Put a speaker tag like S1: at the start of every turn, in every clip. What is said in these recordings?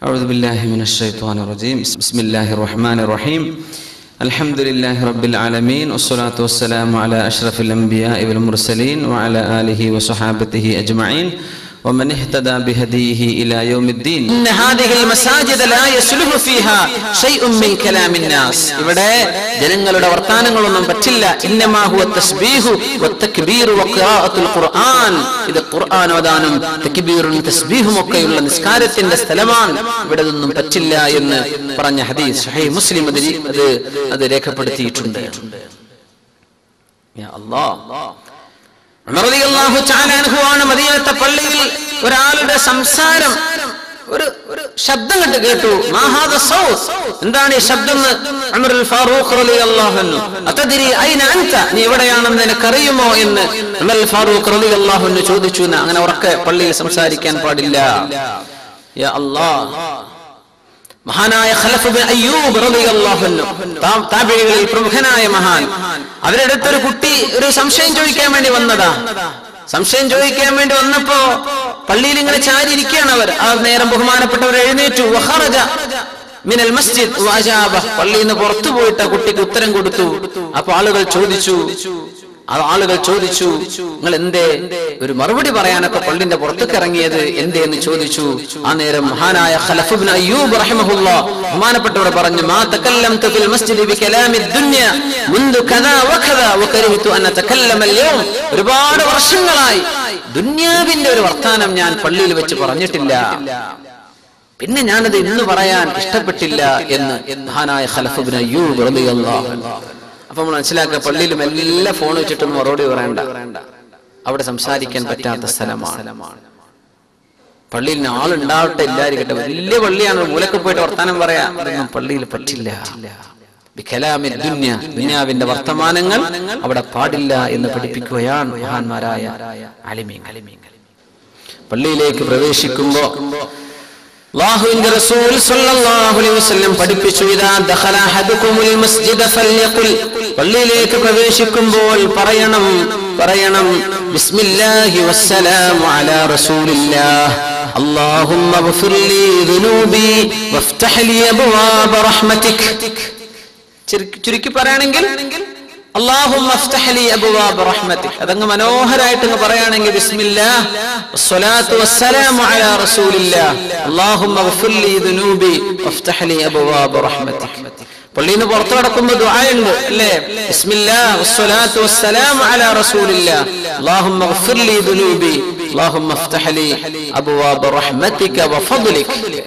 S1: أعوذ بالله من الشيطان الرجيم بسم الله الرحمن الرحيم الحمد لله رب العالمين والصلاة والسلام على أشرف الأنبياء والمرسلين وعلى آله وصحابته أجمعين ومن اهتدى بهديه إلى يوم الدين إن هذه المساجد لا يصلح فيها شيء من كلام الناس ഇവിടെ ജനങ്ങളുടെ വർത്തമാനങ്ങളൊന്നും പറ്റില്ല ഇന്നമാ ഹുവ തസ്ബീഹു വത്തക്ബീർ വഖിറാഅത്തുൽ ഖുർആൻ ഇത് ഖുർആൻ ഓതാനും തക്ബീറും തസ്ബീഹും ഒക്കെയുള്ള നിസ്കാരത്തിന്റെ സ്ഥലമാണ് ഇവിടെ ഒന്നും പറ്റില്ല എന്ന് പറഞ്ഞ ഹദീസ് സഹീഹ് മുസ്ലിം അത് രേഖപ്പെടുത്തിയിട്ടുണ്ട് യാ അല്ലാഹ് ഉമർ റളിയല്ലാഹു തആല അൻഹു ആണ് മദീനത്തെ പള്ളിയിൽ ഒരാളുടെ സംസാരം ഒരു ശബ്ദം കേട്ടു മാഹാദ സൗത്ത് എന്താണ് ഈ ശബ്ദം ഉമർ അൽ ഫാറൂഖ് റളിയല്ലാഹു അൻഹു അതദ്രി ഐന അൻത നീ എവിടെയാണെന്ന് നിനക്കറിയുമോ എന്ന് ഉമർ അൽ ഫാറൂഖ് റളിയല്ലാഹു അൻഹു ചോദിച്ചു അങ്ങനെ ഉറക്കെ പള്ളിയിൽ സംസാരിക്കാൻ പാടില്ല യാ അല്ലാഹ് മഹാനായ ഖലഫ് ഇബ്നു അയ്യൂബ് റളിയല്ലാഹു അൻഹു താബിഈകളിൽ പ്രമുഖനായ മഹാൻ അവരുടെ അടുത്തൊരു കുട്ടി ഒരു സംശയം ചോദിക്കാൻ വേണ്ടി വന്നതാ സംശയം ചോദിക്കാൻ വേണ്ടി വന്നപ്പോ പള്ളിയിൽ ഇങ്ങനെ ചാരി ഇരിക്കുകയാണ് അവർ ആ നേരം ബഹുമാനപ്പെട്ടവർ എഴുന്നേറ്റു വഖറജ മിനൽ മസ്ജിദ് വഅജാബ പള്ളിയിൽ നിന്ന് പുറത്തു പോയിട്ട് കുട്ടിക്ക് ഉത്തരം കൊടുത്തു അപ്പൊ ആളുകൾ ചോദിച്ചു നിങ്ങൾ എന്തേ ഒരു മറുപടി പറയാനൊക്കെ പള്ളിന്റെ പുറത്തേക്ക് ഇറങ്ങിയത് എന്തേ എന്ന് ചോദിച്ചു ആ നേരം മഹാനായ ഖലഫ് ഇബ്നു അയ്യൂബ് റഹിമഹുല്ലാഹ് ബഹുമാനപ്പെട്ടവർ പറഞ്ഞു മാ തകല്ലംതു ഫിൽ മസ്ജിദി ബികലാമി ദുനിയ മുൻദു കദാ വകദാ വകരിഹതു അൻ അതകല്ലമ അൽയൗം ഒരുപാട് വർഷങ്ങളായി ദുനിയാവിന്റെ ഒരു വർത്തമാനം ഞാൻ പള്ളിയിൽ വെച്ച് പറഞ്ഞിട്ടില്ല പിന്നെ ഞാനത് ഇന്ന് പറയാൻ ഇഷ്ടപ്പെട്ടില്ല എന്ന് മഹാനായ ഖലഫ് ഇബ്നു അയ്യൂബ് റളിയല്ലാഹു അൻഹു അപ്പൊ നമ്മൾ മനസ്സിലാക്കുക പള്ളിയിലും എല്ലാ ഫോൺ വെച്ചിട്ടൊന്നും മറുപടി പറയണ്ട അവിടെ സംസാരിക്കാൻ പറ്റാത്ത സ്ഥലമാണ് പള്ളിയിൽ ആളുണ്ടാവട്ടെ എല്ലാവരും വലിയ പള്ളിയാണ് മൂലക്ക് പോയിട്ട് വർത്താനം പറയാ അതൊന്നും പള്ളിയിൽ പറ്റില്ല ദുനിയാവിന്റെ വർത്തമാനങ്ങൾ അവിടെ പാടില്ല എന്ന് പഠിപ്പിക്കുകയാണ് മഹാന്മാരായ ആലിമീങ്ങൾ പള്ളിയിലേക്ക് പ്രവേശിക്കുമ്പോ അല്ലാഹുവിന്റെ റസൂൽ സ്വല്ലല്ലാഹു അലൈഹി വസല്ലം പഠിപ്പിച്ചു ഇദാ ദഖല അഹദുകുമുൽ മസ്ജിദ ഫൽയഖുൽ പള്ളിയിലേക്ക് പ്രവേശിക്കുമ്പോൾ പറയണം ബിസ്മില്ലാഹി വസ്സലാമു അലാ റസൂലില്ലാഹ് അല്ലാഹുമ്മഗ്ഫിർ ലീ ദുനൂബി വഫ്തഹ് ലീ അബ്വാബ റഹ്മതിക് ചുരുക്കി പറയുകയാണെങ്കിൽ اللهم افتح لي ابواب رحمتك അതങ്ങ് മനോഹരമായിട്ട് പറയുകയാണെങ്കിൽ ബിസ്മില്ലാഹ് വസ്സലാത്തു വസ്സലാമു അലാ റസൂലില്ലാഹ് اللهم اغفر لي ذنوبي وافتح لي ابواب رحمتك പള്ളിയിൽ നിന്ന് പുറത്തു കടക്കുമ്പോൾ ദുആ ഉണ്ട് അല്ലേ ബിസ്മില്ലാഹ് വസ്സലാത്തു വസ്സലാമു അലാ റസൂലില്ലാഹ് اللهم اغفر لي ذنوبي اللهم افتح لي ابواب رحمتك وفضلك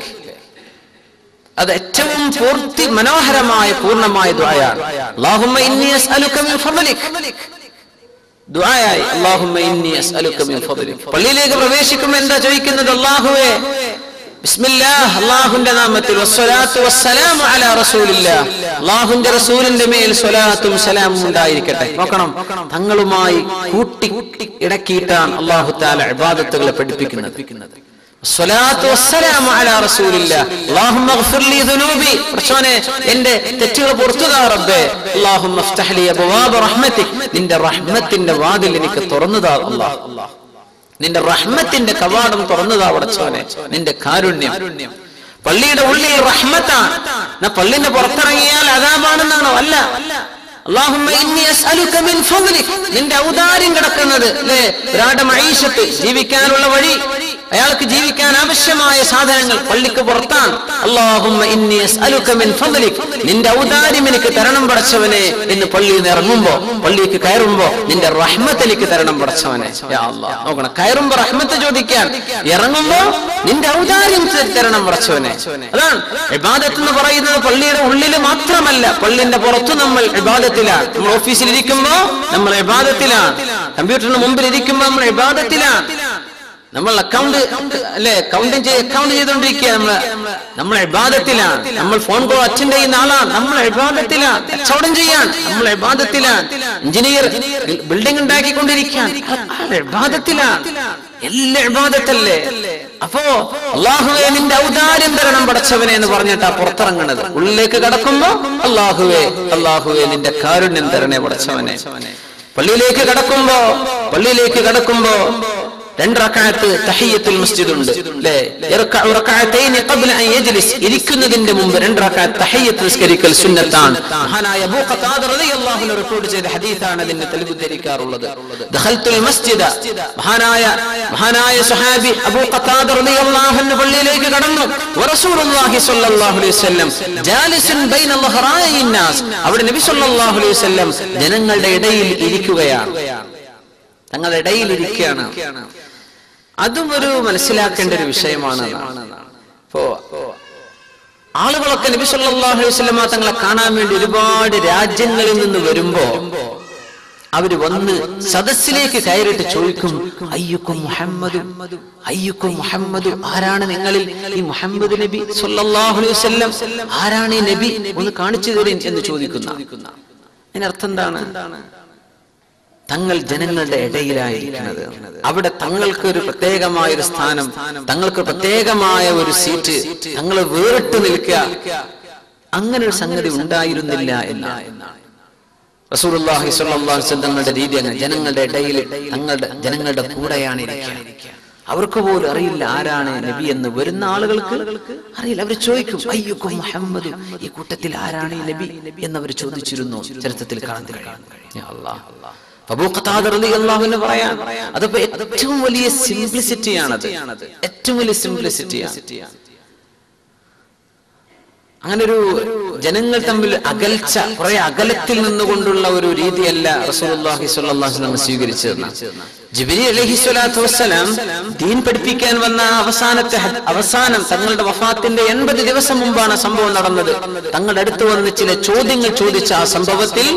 S1: അത് ഏറ്റവും മനോഹരമായ പൂർണ്ണമായ ദുആയാണ് അല്ലാഹുമ്മ ഇന്നി അസ്അലുക മിൻ ഫദ്ലിക് ദുആയായി അല്ലാഹുമ്മ ഇന്നി അസ്അലുക മിൻ ഫദ്ലിക് പള്ളിയിലേക്ക് പ്രവേശിക്കുമ്പോൾ എന്താ ചോദിക്കുന്നത് അല്ലാഹുവേ ബിസ്മില്ലാഹ് അല്ലാഹുവിന്റെ നാമത്തിൽ വസ്സലാത്തു വസ്സലാമു അലാ റസൂലില്ലാഹ് അല്ലാഹുവിന്റെ റസൂലിന്റെ മേൽ സ്വലാത്തും സലാമും ഉണ്ടായിരിക്കട്ടെ നോക്കണം തങ്ങളുമായി കൂട്ടി ഇടക്കിയിട്ടാണ് അല്ലാഹു തആല ഇബാദത്തുകളെ പഠിപ്പിക്കുന്നത് സ്വലാത്തു വസ്സലാമു അലാ റസൂലില്ലാഹ് അല്ലാഹുമ്മ ഗ്ഫിർ ലീ ദുനൂബി റബ്ബേ എൻ്റെ തെറ്റുകൾ പൊറുത്തുതാ റബ്ബേ അല്ലാഹുമ്മ ഇഫ്തഹ് ലീ അബ്വാബ റഹ്മതിക് നിന്റെ റഹ്മത്തിന്റെ വാതിൽ എനിക്ക് തുറന്നുതാ അല്ലാഹ് നിന്റെ റഹ്മത്തിന്റെ കവാടം തുറന്നുതാ റബ്ബേ നിന്റെ കാരുണ്യം പള്ളിയുടെ ഉള്ളിൽ റഹ്മത്താണ് പള്ളിന്റെ പുറത്തിറങ്ങിയാൽ അദാബാണെന്നാണോ അല്ല അല്ലാഹുമ്മ ഇന്നി അസ്അലുക മിൻ ഫദ്ലിക് നിന്റെ ഔദാര്യം കിടക്കുന്നത് അല്ലേ ഒരാളുടെ മഈശത്ത് ജീവിക്കാനുള്ള വഴി അയാൾക്ക് ജീവിക്കാൻ ആവശ്യമായ സാധനങ്ങൾ പള്ളിക്ക് പുറത്താണ് അല്ലാഹുമ്മ ഇന്നി അസ്അലുക മിൻ ഫദ്ലിക് നിന്റെ ഔദാര്യം എനിക്ക് തരണം പടച്ചവനെ എന്ന് പള്ളിയിൽ നിന്ന് ഇറങ്ങുമ്പോ പള്ളിക്ക് കയറുമ്പോ നിന്റെ റഹ്മത്ത് എനിക്ക് തരണം പടച്ചവനെ യാ അല്ലാഹ് നോക്കണം കയറുമ്പോ റഹ്മത്ത് ചോദിക്കാൻ ഇറങ്ങുമ്പോ നിന്റെ ഔദാര്യം തരണം പടച്ചവനെ അതാണ് ഇബാദത്ത് എന്ന് പറയുന്നത് പള്ളിയുടെ ഉള്ളിൽ മാത്രമല്ല പള്ളിന്റെ പുറത്ത് നമ്മൾ ഇബാദത്തിലാണ് നമ്മൾ ഓഫീസിൽ ഇരിക്കുമ്പോ നമ്മൾ ഇബാദത്തിലാണ് കമ്പ്യൂട്ടറിന് മുമ്പിൽ ഇരിക്കുമ്പോ നമ്മൾ ഇബാദത്തിലാണ് നമ്മൾ അക്കൗണ്ട് ചെയ്തുകൊണ്ടിരിക്കുക നമ്മൾ ഇബാദത്തിലാണ് നമ്മൾ ഫോൺ കോൾ അറ്റൻഡ് ചെയ്യുന്ന ആളാണ് നമ്മൾ ഇബാദത്തിലാണ് കച്ചവടം ചെയ്യാൻ നമ്മൾ ഇബാദത്തിലാണ് എഞ്ചിനീയർ ബിൽഡിംഗ് ഉണ്ടാക്കിക്കൊണ്ടിരിക്കാൻ ഇബാദത്തിലാണ് എല്ലാ ഇബാദത്തല്ലേ അപ്പോ അല്ലാഹുവേ നിന്റെ ഔദാര്യം തരണം പടച്ചവനെ എന്ന് പറഞ്ഞിട്ടാ പുറത്തിറങ്ങുന്നത് ഉള്ളിലേക്ക് കടക്കുമ്പോ അല്ലാഹുവേ നിന്റെ കാരുണ്യം തരണേ പടച്ചവനെ പള്ളിയിലേക്ക് കടക്കുമ്പോ 2 റക്അത്ത് തഹിയ്യത്തുൽ മസ്ജിദ് ഉണ്ട് അല്ലേ? യർകഉ റക്അതൈനി ഖബ്ല അൻ യജ്ലിസ്, ഇരിക്കുന്നതിന്റെ മുമ്പ് 2 റക്അത്ത് തഹിയ്യത്ത് നിസ്കരിക്കൽ സുന്നത്താണ്. മഹാനായ അബൂ ഖതാദ റളിയല്ലാഹു അൻഹു റിപ്പോർട്ട് ചെയ്ത ഹദീസാണ് അതിനെ തെളിവ് ധരിക്കാറുള്ളത്. ദഖൽതുൽ മസ്ജിദ, മഹാനായ സ്വഹാബി അബൂ ഖതാദ റളിയല്ലാഹു അൻഹു പള്ളിയിലേക്ക് കടന്നു. വറസൂലുള്ളാഹി സ്വല്ലല്ലാഹു അലൈഹി വസല്ലം ജാലിസുൻ ബൈന ളഹറായിൻ നാസ്, അവിടെ നബി സ്വല്ലല്ലാഹു അലൈഹി വസല്ലം ജനങ്ങളുടെ ഇടയിൽ ഇരിക്കുകയാണ്, തങ്ങളുടെ ഇടയിൽ ഇരിക്കുകയാണ്. അതും ഒരു മനസ്സിലാക്കേണ്ട ഒരു വിഷയമാണ്. ഇപ്പോ ആളുകളൊക്കെ നബി സല്ലല്ലാഹു അലൈഹി വസല്ലം തങ്ങളെ കാണാൻ വേണ്ടി ഒരുപാട് രാജ്യങ്ങളിൽ നിന്ന് വരുമ്പോ അവര് വന്ന് സദസ്സിലേക്ക് കയറിയിട്ട് ചോദിക്കും, അയ്യുക്കും മുഹമ്മദു, അയ്യുക്കും മുഹമ്മദു, ആരാണ് നിങ്ങളിൽ ഈ മുഹമ്മദ് നബി സല്ലല്ലാഹു അലൈഹി വസല്ലം, ആരാണ് ഈ നബി, ഒന്ന് കാണിച്ചു തരും എന്ന് ചോദിക്കുന്ന. അതിനർത്ഥം എന്താണ്? തങ്ങൾ ജനങ്ങളുടെ ഇടയിലായിരിക്കുന്നത്, അവിടെ തങ്ങൾക്ക് ഒരു പ്രത്യേകമായ ഒരു സ്ഥാനം, തങ്ങൾക്ക് പ്രത്യേകമായ ഒരു സീറ്റ്, തങ്ങൾ വേറിട്ട് നിൽക്കുക, അങ്ങനെ ഒരു സംഗതി ഉണ്ടായിരുന്നില്ല എന്നാണ് റസൂലുള്ളാഹി സ്വല്ലല്ലാഹു അലൈഹി വസല്ലം തങ്ങളുടെ രീതി. അങ്ങനെ ജനങ്ങളുടെ ഇടയിൽ ജനങ്ങളുടെ കൂടെയാണ് ഇരിക്കുക. അവർക്ക് പോലും അറിയില്ല ആരാണ് നബി എന്ന്. വരുന്ന ആളുകൾക്ക് അറിയില്ല. അവർ ചോദിക്കും, അയ്യുക്കും മുഹമ്മദ്, ഈ കൂട്ടത്തിൽ ആരാണ് ഈ നബി എന്നവർ ചോദിച്ചിരുന്നു. ചരിത്രത്തിൽ കാണാൻ കഴിയും. അല്ലാഹ്, അബൂ ഖതാദ റളിയല്ലാഹു അൻഹു പറയാൻ, അതിപ്പോ ഏറ്റവും വലിയ സിംപ്ലിസിറ്റിയാണത്, ഏറ്റവും വലിയ സിംപ്ലിസിറ്റിയാണ്. അങ്ങനെ ഒരു ജനങ്ങൾ തമ്മിൽ അകൽച്ച, കുറെ അകലത്തിൽ നിന്നുകൊണ്ടുള്ള ഒരു രീതിയല്ല റസൂലുള്ളാഹി സ്വല്ലല്ലാഹു അലൈഹി വസല്ലം സ്വീകരിച്ചത്. ജിബ്രീൽ അലൈഹിസ്സലാത്തു വസ്സലാം ദീൻ പഠിപ്പിക്കാൻ വന്ന അവസാനം തങ്ങളുടെ വഫാത്തിന്റെ 80 ദിവസം മുമ്പാണ് സംഭവം നടന്നത്. തങ്ങളുടെ അടുത്ത് വന്ന് ചില ചോദ്യങ്ങൾ ചോദിച്ച ആ സംഭവത്തിൽ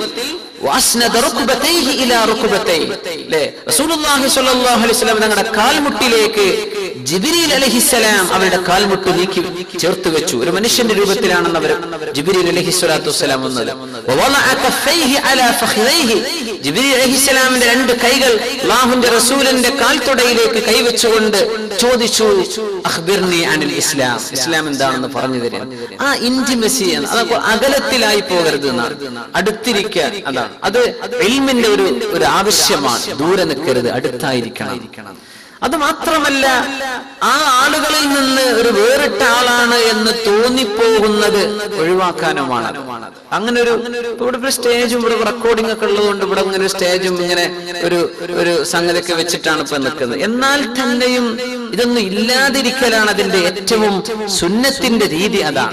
S1: റസൂലുള്ളാഹി സ്വല്ലല്ലാഹു അലൈഹി വസല്ലം തങ്ങളുടെ കാൽമുട്ടിലേക്ക് ജിബ്രീൽ അലൈഹിസ്സലാം അവരുടെ കാൽമുട്ട് നീക്കി ചേർത്ത് വെച്ചു. ഒരു മനുഷ്യന്റെ രൂപത്തിലാണെന്ന് അവർ ജിബ്രീൽ അലൈഹിസ്സലാത്തു വസ്സലാം വന്നത്. ജിബ്രീൽ അലൈഹിസ്സലാമിന്റെ 2 കൈകൾ അല്ലാഹുവിന്റെ റസൂലിന്റെ കാൽത്തുടയിലേക്ക് കൈവച്ചുകൊണ്ട് ചോദിച്ചു, അഖ്ബിർനി അനിൽ ഇസ്ലാം, ഇസ്ലാം എന്താണെന്ന് പറഞ്ഞു തരാൻ. ആ ഇന്റിമസി, അത് അകലത്തിലായി പോകരുത് എന്നാണ്, അടുത്തിരിക്കുക. അതാണ്, അത് ഇൽമിന്റെ ഒരു ആവശ്യമാണ്. ദൂരെ നിൽക്കരുത്, അടുത്തായിരിക്കണം. അത് മാത്രമല്ല, ആ ആളുകളിൽ നിന്ന് ഒരു വേറിട്ട ആളാണ് എന്ന് തോന്നിപ്പോകുന്നത് ഒഴിവാക്കാനുമാണ്. അങ്ങനെ ഇവിടെ സ്റ്റേജും ഇവിടെ റെക്കോർഡിംഗ് ഒക്കെ ഉള്ളതുകൊണ്ട് ഇവിടെ ഇങ്ങനെ സ്റ്റേജും ഇങ്ങനെ ഒരു സംഗതിയൊക്കെ വെച്ചിട്ടാണ് ഇപ്പൊ നിൽക്കുന്നത്. എന്നാൽ തന്നെയും ഇതൊന്നും ഇല്ലാതിരിക്കലാണ് അതിന്റെ ഏറ്റവും സുന്നത്തിന്റെ രീതി. അതാണ്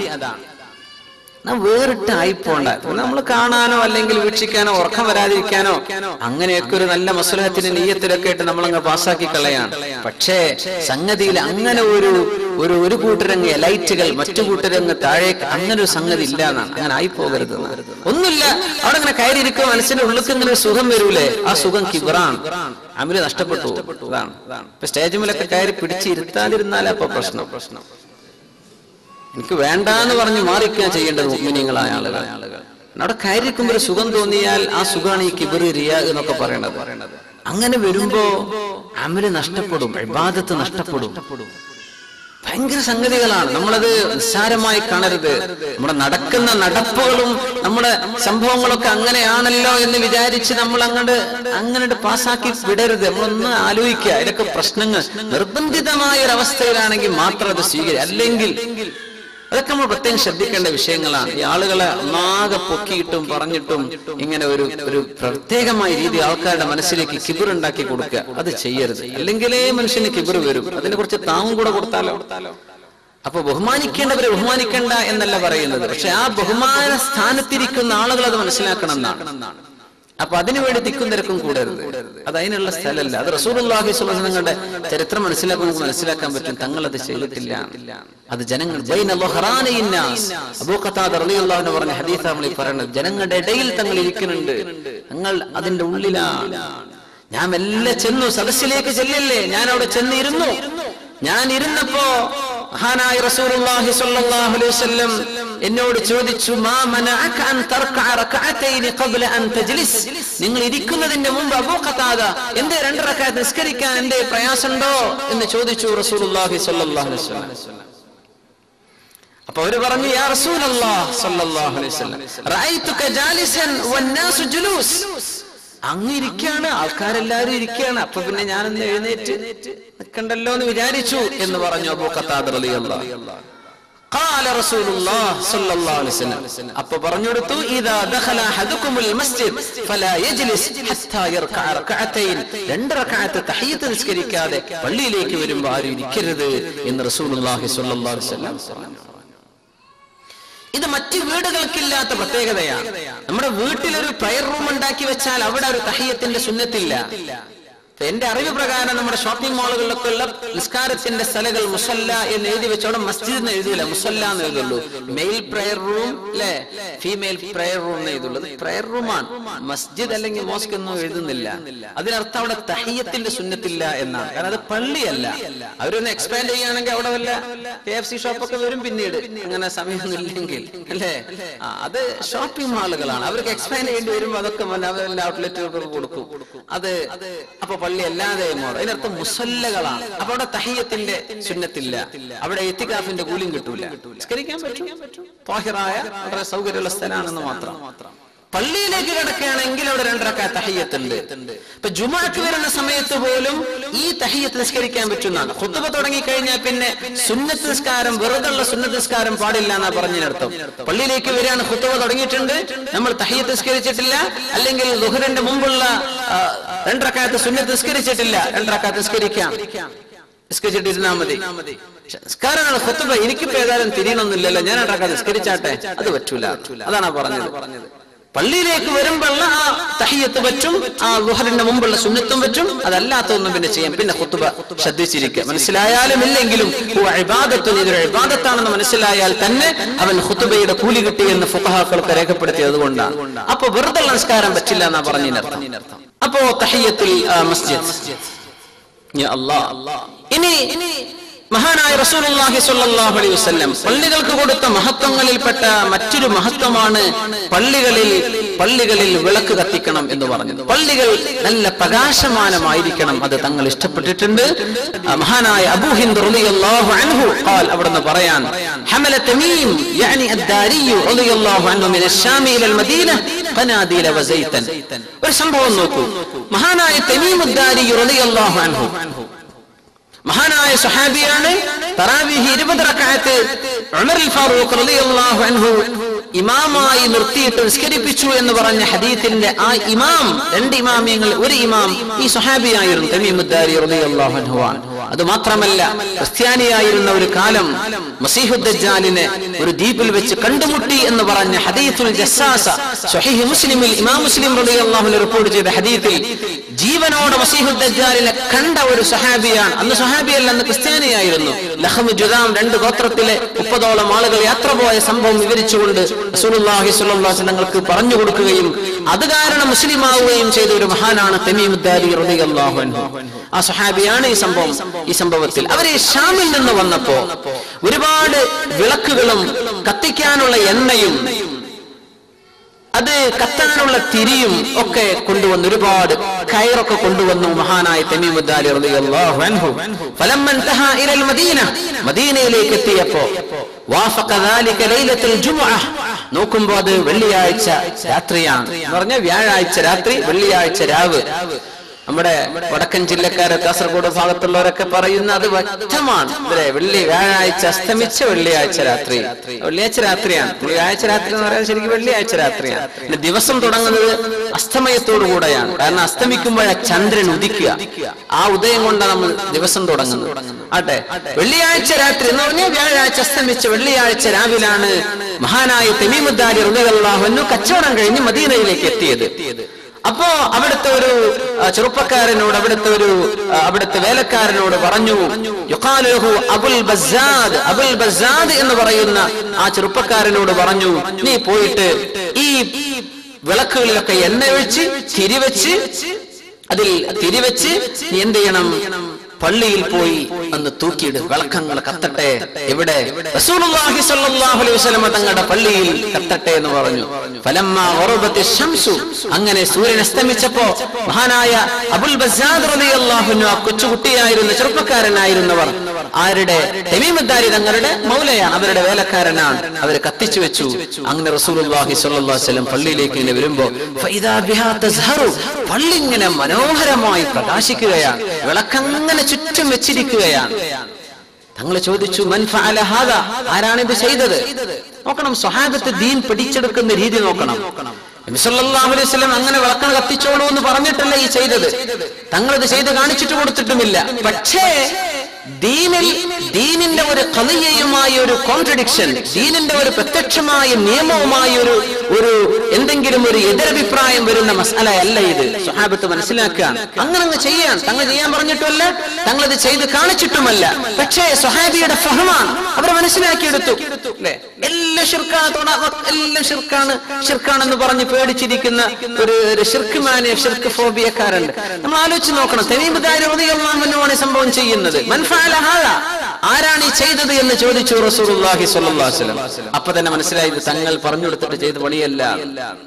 S1: വേറിട്ട് ആയിപ്പോണ്ട. നമ്മൾ കാണാനോ അല്ലെങ്കിൽ വീക്ഷിക്കാനോ ഉറക്കം വരാതിരിക്കാനോ അങ്ങനെയൊക്കെ ഒരു നല്ല മസ്ലഹത്തിന്റെ നിയ്യത്തിലൊക്കെ ആയിട്ട് നമ്മളങ്ങ് പാസ്സാക്കി കളയാണ്. പക്ഷേ സംഗതിയിൽ അങ്ങനെ ഒരു കൂട്ടരങ്ങ് ലൈറ്റുകൾ, മറ്റു കൂട്ടരങ്ങ് താഴേക്ക്, അങ്ങനെ ഒരു സംഗതി ഇല്ല എന്നാണ്. അങ്ങനെ ആയിപ്പോകരുത്. ഒന്നുമില്ല, അവിടെ അങ്ങനെ കയറിയിരിക്കുക, മനസ്സിന്റെ ഉള്ളിൽ ഇങ്ങനെ ഒരു സുഖം വരൂലേ, ആ സുഖം കിബറാണ്, അമല് നഷ്ടപ്പെട്ടു. അതാണ് ഇപ്പൊ സ്റ്റേജിലൊക്കെ കയറി പിടിച്ചിരുത്താതിരുന്നാലേ അപ്പൊ പ്രശ്നം. എനിക്ക് വേണ്ടാന്ന് പറഞ്ഞ് മാറിക്കാൻ ചെയ്യേണ്ടത് മുഅ്മിനീങ്ങളായ ആളുകൾ. അവിടെ കയറിയിരിക്കുമ്പോൾ ഒരു സുഖം തോന്നിയാൽ ആ സുഖമാണ് ഈ കിബർ, റിയാ എന്നൊക്കെ പറയണത്. അങ്ങനെ വരുമ്പോ അമല് നഷ്ടപ്പെടും, ഇബാദത്ത് നഷ്ടപ്പെടും. ഭയങ്കര സംഗതികളാണ്. നമ്മളത് നിസ്സാരമായി കാണരുത്. നമ്മുടെ നടക്കുന്ന നടപ്പുകളും നമ്മുടെ സംഭവങ്ങളൊക്കെ അങ്ങനെയാണല്ലോ എന്ന് വിചാരിച്ച് നമ്മൾ അങ്ങോട്ട് പാസ്സാക്കി വിടരുത്. നമ്മളൊന്ന് ആലോചിക്കുക. ഇതൊക്കെ പ്രശ്നങ്ങൾ നിർബന്ധിതമായ ഒരവസ്ഥയിലാണെങ്കിൽ മാത്രം അത് സ്വീകരിക്കുക. അല്ലെങ്കിൽ അതൊക്കെ നമ്മൾ പ്രത്യേകം ശ്രദ്ധിക്കേണ്ട വിഷയങ്ങളാണ്. ഈ ആളുകളെ ഒന്നാകെ പൊക്കിയിട്ടും പറഞ്ഞിട്ടും ഇങ്ങനെ ഒരു പ്രത്യേകമായ രീതി ആൾക്കാരുടെ മനസ്സിലേക്ക് കിബിർ ഉണ്ടാക്കി കൊടുക്കുക, അത് ചെയ്യരുത്. അല്ലെങ്കിലേ മനുഷ്യന് കിബിർ വരും. അതിനെ കുറിച്ച് താങ്ങും കൂടെ കൊടുത്താലോ. അപ്പൊ ബഹുമാനിക്കേണ്ടവരെ ബഹുമാനിക്കണ്ട എന്നല്ല പറയുന്നത്, പക്ഷെ ആ ബഹുമാന സ്ഥാനത്തിരിക്കുന്ന ആളുകൾ അത് മനസ്സിലാക്കണം എന്നാണ്. അപ്പൊ അതിനുവേണ്ടി തിക്കും തിരക്കും കൂടരുത്. അത് അതിനുള്ള സ്ഥലമല്ല. അത് റസൂലുള്ളാഹി സ്വല്ലല്ലാഹു അലൈഹി വസല്ലം തങ്ങളുടെ ചരിത്രം മനസ്സിലാക്കാൻ പറ്റും. തങ്ങൾ അത് ചെയ്തിട്ടില്ല. അത് ജനങ്ങൾ അബൂ ഖതാദ റളിയല്ലാഹു അൻഹു പറഞ്ഞ ഹദീസാണ് നമ്മൾ പറയുന്നത്. ജനങ്ങളുടെ ഇടയിൽ തങ്ങൾ ഇരിക്കുന്നുണ്ട്, തങ്ങൾ അതിന്റെ ഉള്ളിലാണ്. ഞാൻ മെല്ലെ ചെന്നു, സദസ്സിലേക്ക് ചെല്ലല്ലേ, ഞാൻ അവിടെ ചെന്നിരുന്നു. ഞാൻ ഇരുന്നപ്പോ മഹാനായ റസൂലുള്ളാഹി സ്വല്ലല്ലാഹു അലൈഹി വസല്ലം എന്നോട് ചോദിച്ചു, മാ മനഅക അൻ തർകഅ റകഅതൈൻ ഖബ്ല അൻ തജ്ലിസ്, നിങ്ങൾ ഇരിക്കുന്നതിന്റെ മുമ്പ് അബൂ ഖതാദ എന്തേ 2 റകഅത്ത് നിസ്കരിക്കാൻ എന്തേ പ്രയാസമുണ്ടോ എന്ന് ചോദിച്ചു റസൂലുള്ളാഹി സ്വല്ലല്ലാഹു അലൈഹി വസല്ലം. അപ്പോൾ അവർ പറഞ്ഞു, യാ റസൂലല്ലാഹ് സ്വല്ലല്ലാഹു അലൈഹി വസല്ലം റഅയ്തുക ജാലിസൻ വന്നാസു ജുലൂസ്, അങ്ങിരിക്കാണ്, ആൾക്കാരെല്ലാരും ഇരിക്കുകയാണ്. അപ്പൊ പിന്നെ ഞാനൊന്ന് എഴുന്നേറ്റ് നിൽക്കണ്ടല്ലോ എന്ന് വിചാരിച്ചു എന്ന് പറഞ്ഞു അബൂ ഖത്താദ റളിയല്ലാഹു അൻഹു. ഖാല റസൂലുള്ളാഹി സ്വല്ലല്ലാഹു അലൈഹി വസല്ലം, അപ്പൊ പറഞ്ഞു കൊടുത്തു, ഇദാ ദഖല അഹദുകുമുൽ മസ്ജിദ് ഫലാ യജ്ലിസ് ഹത്താ യർകഅ റകഅതൈൻ, 2 റകഅത്ത് തഹിയ്യത്ത് നിസ്കരിക്കാതെ പള്ളിയിലേക്ക് വരുമ്പോൾ ആരും ഇരിക്കരുത് എന്ന് റസൂലുള്ളാഹി സ്വല്ലല്ലാഹു അലൈഹി വസല്ലം പറഞ്ഞു. ഇത് മറ്റു വീടുകൾക്കില്ലാത്ത പ്രത്യേകതയാണ്. നമ്മുടെ വീട്ടിലൊരു പ്രയർ റൂം ഉണ്ടാക്കി വെച്ചാൽ അവിടെ ഒരു തഹിയ്യത്തിന്റെ സുന്നത്തില്ല. എന്റെ അറിവ് പ്രകാരം നമ്മുടെ ഷോപ്പിംഗ് മാളുകളിലൊക്കെ ഉള്ള നിസ്കാരത്തിന്റെ സ്ഥലങ്ങൾ മുസല്ല എന്ന് എഴുതി വെച്ചോടെ മസ്ജിദ് എന്ന് എഴുതില്ല, മുസല്ല എന്ന് എഴുതുള്ളൂ. മെയിൽ പ്രയർ റൂം അല്ലെ, ഫീമെയിൽ പ്രയർ റൂം എന്ന് എഴുതുള്ളൂ. പ്രയർ റൂമാണ്, മസ്ജിദ് അല്ലെങ്കിൽ മോസ്ക് ഒന്നും എഴുതുന്നില്ല. അതിനർത്ഥം അവിടെ തഹിയ്യത്തിന്റെ സുന്നത്തില്ല എന്നാണ്. കാരണം അത് പള്ളിയല്ല. അവരൊന്ന് എക്സ്പാൻഡ് ചെയ്യുകയാണെങ്കിൽ അവിടെ വല്ല KFC ഷോപ്പൊക്കെ വരും പിന്നീട്, അങ്ങനെ സമയമൊന്നും ഇല്ലെങ്കിൽ അല്ലേ. അത് ഷോപ്പിംഗ് മാളുകളാണ്, അവർക്ക് എക്സ്പാൻഡ് ചെയ്യേണ്ടി വരുമ്പോൾ അതൊക്കെ അവരുടെ ഔട്ട്ലെറ്റുകൾക്ക് കൊടുക്കും. അത് അപ്പൊ പള്ളി അല്ലാതെ അതിനർത്ഥം മുസല്ലകളാണ്. അപ്പൊ അവിടെ തഹിയ്യത്തിന്റെ സുന്നത്തില്ല, അവിടെ ഇത്തികാഫിന്റെ കൂലിയും കിട്ടൂല. നിസ്കരിക്കാൻ പറ്റും, ത്വാഹിറായ വളരെ സൗകര്യമുള്ള സ്ഥലമാണെന്ന് മാത്രം. പള്ളിയിലേക്ക് കിടക്കുകയാണെങ്കിൽ അവിടെ 2 റക്അത്ത് തഹിയ്യത്ത് ഉണ്ട്. ഇപ്പൊ ജുമുഅക്ക് വരുന്ന സമയത്ത് പോലും ഈ തഹിയ്യത്ത് നിസ്കരിക്കാൻ പറ്റുന്നതാണ്. ഖുത്ബ തുടങ്ങി കഴിഞ്ഞാൽ പിന്നെ സുന്നത്ത് നിസ്കാരം, വെറുതെയുള്ള സുന്നത്ത് നിസ്കാരം പാടില്ല എന്നാ പറഞ്ഞതിനർത്ഥം. പള്ളിയിലേക്ക് വരികയാണ്, ഖുത്ബ തുടങ്ങിയിട്ടുണ്ട്, നമ്മൾ തഹിയ്യത്ത് നിസ്കരിച്ചിട്ടില്ല, അല്ലെങ്കിൽ ദുഹറിന്റെ മുമ്പുള്ള 2 റക്അത്ത് സുന്നത്ത് നിസ്കരിച്ചിട്ടില്ല, 2 റക്അത്ത് നിസ്കരിക്കാം, നിസ്കരിച്ചിട്ടിരുന്നാ മതി. നിസ്കാരമാണ് ഖുത്ബ, എനിക്കിപ്പോ ഏതായാലും തിരിയണമെന്നില്ലല്ലോ, ഞാൻ 2 റക്അത്ത് നിസ്കരിച്ചാട്ടെ, അത് പറ്റൂല. അതാണ് പറഞ്ഞത്. പള്ളിയിലേക്ക് വരുമ്പോഴുള്ള ആ തഹിയ്യത്ത് പറ്റും, ആ ദുഹറിന്റെ മുമ്പുള്ള സുന്നത്തും പറ്റും, അതല്ലാത്തൊന്നും പിന്നെ ചെയ്യാം. പിന്നെ ഖുത്ബ ശ്രദ്ധിച്ചിരിക്കുക, മനസ്സിലായാലും ഇല്ലെങ്കിലും ഇതൊരു ഇബാദത്താണെന്ന് മനസ്സിലായാൽ തന്നെ അവൻ ഖുത്ബയുടെ കൂലി കിട്ടിയെന്ന് ഫുഖഹാക്കളൊക്കെ രേഖപ്പെടുത്തിയത് കൊണ്ടാണ്. അപ്പൊ വെറുതെ നമസ്കാരം പറ്റില്ല എന്നാ പറഞ്ഞതിനർത്ഥം. അപ്പോ തഹിയ്യത്തുൽ മസ്ജിദ് ഇനി മഹാനായ റസൂലുള്ളാഹി സ്വല്ലല്ലാഹു അലൈഹി വസല്ലം പള്ളികൾക്ക് കൊടുത്ത മഹത്വങ്ങളിൽപ്പെട്ട മറ്റൊരു മഹത്വമാണ് പള്ളികളിൽ വിളക്ക് കത്തിക്കണം എന്ന് പറഞ്ഞത്. പള്ളികൾ നല്ല പ്രകാശമാനമായിരിക്കണം, അത് തങ്ങൾ ഇഷ്ടപ്പെട്ടിട്ടുണ്ട്. മഹാനായ അബൂ ഹിന്ദ് റളിയല്ലാഹു അൻഹു ഖാൽ, അവിടുന്ന് പറയാൻ, ഹമല തമീം യഅനി അദ്ദാരി റളിയല്ലാഹു അൻഹു മിന الشام الى المدينه قناديل وزيتا. ഒരു സംഭവം നോക്കൂ. മഹാനായ തമീം അദ്ദാരി റളിയല്ലാഹു അൻഹു മഹാനായ സ്വഹാബിയാണ്. തറാവീഹ് 20 റക്അത്ത് ഉമർ ഫാറൂഖ് റളിയല്ലാഹു അൻഹു ഇമാമായി നിർത്തിയിട്ട് നിസ്കരിപ്പിച്ചു എന്ന് പറഞ്ഞ ഹദീസിന്റെ ആ ഇമാം, 2 ഇമാമിയങ്ങൾ, ഒരു ഇമാം ഈ സ്വഹാബിയായിരുന്നു, തമീം അദ്ദാരി റളിയല്ലാഹു അൻഹു. അത് മാത്രമല്ല, ക്രിസ്ത്യാനിയായിരുന്ന ഒരു കാലം മസീഹുദ് ദജ്ജാലിനെ ഒരു ദ്വീപിൽ വെച്ച് കണ്ടുമുട്ടി എന്ന് പറഞ്ഞ ഹദീസുൽ ജസ്സാസ സ്വഹീഹ് മുസ്ലിമിൽ ഇമാം മുസ്ലിം റളിയല്ലാഹു അൻഹു റിപ്പോർട്ട് ചെയ്ത ഹദീസിൽ ജീവനോടെ മസീഹുദ് ദജ്ജാലിനെ കണ്ട ഒരു സ്വഹാബിയാണ്. അന്ന് സ്വഹാബിയല്ല, അന്ന് ക്രിസ്ത്യാനിയായിരുന്നു. ലഖം ജുദാം 2 ഗോത്രത്തിലെ 30ഓളം ആളുകൾ യാത്ര പോയ സംഭവം വിവരിച്ചുകൊണ്ട് റസൂലുള്ളാഹി സ്വല്ലല്ലാഹു അലൈഹി വസല്ലം തങ്ങൾക്ക് പറഞ്ഞു കൊടുക്കുകയും അത് കാരണം മുസ്ലിം ആവുകയും ചെയ്ത ഒരു മഹാനാണ് തമീം അദ്ദാരി റളിയല്ലാഹു അൻഹു. ആ സ്വഹാബിയാണ് ഈ സംഭവത്തിൽ. അവര് ഷാമിൽ നിന്ന് വന്നപ്പോ ഒരുപാട് വിളക്കുകളും കത്തിക്കാനുള്ള എണ്ണയും അത് കത്താനുള്ള തിരിയും ഒക്കെ കൊണ്ടുവന്നു, ഒരുപാട് കയറൊക്കെ കൊണ്ടുവന്നു മഹാനായ തമീം അദ്ദാരി റളിയല്ലാഹു അൻഹു. ഫലമ്മ ഇൻതഹ ഇലൽ മദീന, മദീനയിലേക്ക് എത്തിയപ്പോ വാഫഖ ദാലിക ലൈലത്തുൽ ജുമുഅ, നോക്കുമ്പോ അത് വെള്ളിയാഴ്ച രാത്രിയാണ്. എന്ന് പറഞ്ഞാൽ വ്യാഴാഴ്ച രാത്രി, വെള്ളിയാഴ്ച രാവ്. നമ്മുടെ വടക്കൻ ജില്ലക്കാരെ, കാസർഗോഡ് ഭാഗത്തുള്ളവരൊക്കെ പറയുന്ന അത് വ്യക്തമാണ്. വ്യാഴാഴ്ച അസ്തമിച്ച വെള്ളിയാഴ്ച രാത്രി, വെള്ളിയാഴ്ച രാത്രിയാണ്. വ്യാഴാഴ്ച രാത്രി എന്ന് പറയുന്നത് ശരിക്കും വെള്ളിയാഴ്ച രാത്രിയാണ്. പിന്നെ ദിവസം തുടങ്ങുന്നത് അസ്തമയത്തോടു കൂടെയാണ്. കാരണം അസ്തമിക്കുമ്പോഴാണ് ചന്ദ്രൻ ഉദിക്കുക. ആ ഉദയം കൊണ്ടാണ് നമ്മൾ ദിവസം തുടങ്ങുന്നത്. ആട്ടെ, വെള്ളിയാഴ്ച രാത്രി എന്ന് പറഞ്ഞാൽ വ്യാഴാഴ്ച അസ്തമിച്ച വെള്ളിയാഴ്ച രാവിലാണ് മഹാനായ തമീം അദ്ദാരി റളിയല്ലാഹു അൻഹു കച്ചവടം കഴിഞ്ഞ് മദീനയിലേക്ക് എത്തിയത്. അപ്പോ അവിടുത്തെ ഒരു ചെറുപ്പക്കാരനോട്, അവിടുത്തെ വേലക്കാരനോട് പറഞ്ഞു, യുഖാലു ലഹു അബുൽ ബസ്സാദ്, അബുൽ ബസ്സാദ് എന്ന് പറയുന്ന ആ ചെറുപ്പക്കാരനോട് പറഞ്ഞു, നീ പോയിട്ട് ഈ വിളക്കുകളിലൊക്കെ എണ്ണ ഒഴിച്ച് തിരിവെച്ച് നീ എന്ത് ചെയ്യണം, പള്ളിയിൽ പോയി അന്ന് തൂക്കിയിട്, വിളക്കങ്ങൾ കത്തട്ടെ. എവിടെ? റസൂലുള്ളാഹി സ്വല്ലല്ലാഹു അലൈഹി വസല്ലം തങ്ങളുടെ പള്ളിയിൽ കത്തട്ടെ എന്ന് പറഞ്ഞു. ഫലമ്മാ ഗറബത്തി ശംസു, അങ്ങനെ സൂര്യൻ അസ്തമിച്ചപ്പോ മഹാനായ അബുൽ ബസ്സാദ് റളിയല്ലാഹു അൻഹു, കൊച്ചുകുട്ടിയായിരുന്ന ചെറുപ്പക്കാരനായിരുന്നവർ, ആരുടെ? തമീമുദ്ദാരി തങ്ങളുടെ മൗലയാണ്, അവരുടെ വേലക്കാരനാണ്. അവരെ കത്തിച്ചു വെച്ചു. അങ്ങനെ റസൂലുള്ളാഹി സ്വല്ലല്ലാഹു അലൈഹി വസല്ലം പള്ളിയിലേക്ക് ഇങ്ങനെ വരുമ്പോ ഫൈദാ ബിഹാ തസ്ഹറു, പള്ളി ഇങ്ങനെ മനോഹരമായി പ്രകാശിക്കുകയാണ്, വിളക്കങ്ങനെ ചുറ്റും വെച്ചിരിക്കുകയാണ്. തങ്ങൾ ചോദിച്ചു, മൻ ഫഅല ഹാദാ, ആരാണിത് ചെയ്തത്? നോക്കണം, സ്വഹാബത്ത് ദീൻ പഠിച്ചെടുക്കുന്ന രീതി നോക്കണം. നബി സല്ലല്ലാഹു അലൈഹി വസല്ലം അങ്ങനെ വിളക്കണ കത്തിച്ചോളൂ എന്ന് പറഞ്ഞിട്ടല്ല ഈ ചെയ്തത്. തങ്ങളത് ചെയ്ത് കാണിച്ചിട്ട് കൊടുത്തിട്ടുമില്ല. പക്ഷേ ദീനിന്റെ ഒരു ഖളിയയുമായ ഒരു കോൺട്രഡിക്ഷൻ, ദീനിന്റെ ഒരു പ്രത്യക്ഷമായ നിയമവുമായി ഒരു എന്തെങ്കിലും ഒരു എതിരഭിപ്രായം വരുന്ന മസ്അലയല്ല ഇത്. സ്വഹാബത്ത് മനസ്സിലാക്കാൻ അങ്ങനെ ചെയ്യാൻ തങ്ങൾ ചെയ്യാൻ പറഞ്ഞിട്ടുമല്ല, തങ്ങളത് ചെയ്ത് കാണിച്ചിട്ടുമല്ല. പക്ഷേ സ്വഹാബിയുടെ ഫഹ്മാണ്, അവർ മനസ്സിലാക്കിയെടുത്തു. അല്ലെ, എല്ലാം ഷിർക്കാണെന്ന് പറഞ്ഞ് പേടിച്ചിരിക്കുന്ന ഒരു ഷിർക്ക് ഷിർക്ക് ഫോബിയക്കാരുണ്ട്. നമ്മൾ ആലോചിച്ച് നോക്കണം. തമീമുദ്ദാരി റളിയല്ലാഹു അൻഹു ആണ് സംഭവം ചെയ്യുന്നത്. ആരാണ് ഈ ചെയ്തത് എന്ന് ചോദിച്ചു റസൂലുള്ളാഹി സ്വല്ലല്ലാഹു അലൈഹി വസല്ലം. അപ്പൊ തന്നെ മനസ്സിലായത് തങ്ങൾ പറഞ്ഞു കൊടുത്തിട്ട് ചെയ്ത പണിയല്ല.